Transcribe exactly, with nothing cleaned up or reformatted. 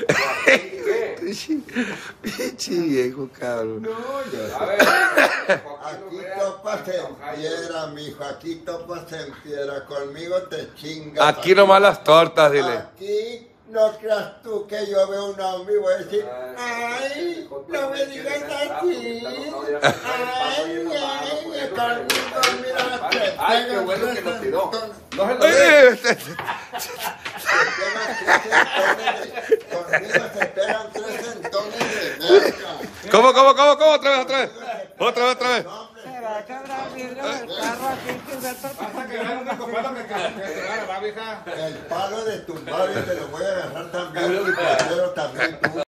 Pinche viejo, cabrón. No, yo. A ver, Aquí topas en piedra, mijo. Aquí topas en piedra. Conmigo te chingas. Aquí nomás las tortas, dile. Aquí no creas tú que yo veo un hombre y voy a decir, ay, no me digas así. Ay, ay, conmigo, mira, te ay, qué pegan bueno tres que nos tiró. centones. No se lo dé. Eh, Conmigo se pegan tres centones de verga. ¿Cómo, cómo, cómo, cómo? Otra vez, otra vez. Otra vez, otra vez. Se va a quebrar el vidrio del carro aquí, que Humberto. Vas a quebrar una copeta que te va a la vieja. El palo de tu barrio te lo voy a agarrar también, pero también tú.